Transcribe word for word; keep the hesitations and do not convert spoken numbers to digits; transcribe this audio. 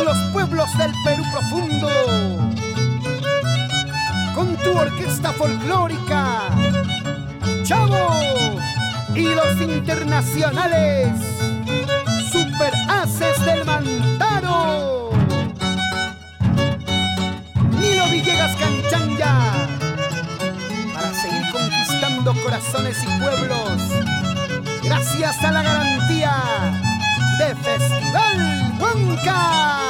en los pueblos del Perú profundo, con tu orquesta folclórica, Chavo y los internacionales, Super Ases del Mantaro, NILO, Villegas, CANCHANYA, para seguir conquistando corazones y pueblos, gracias a la garantía de Festival Huancayo.